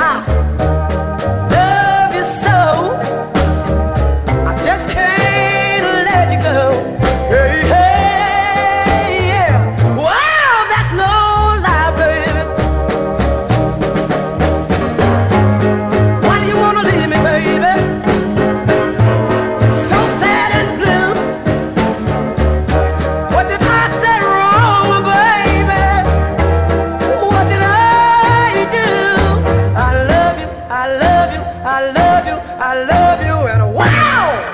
love you so, I just can't let you go. Hey, hey, yeah. Wow, that's no lie, baby. Why do you wanna leave me, baby? So sad and blue. What did I say wrong, baby? What did I do? I love you, I love you, I love you, I love you, and wow!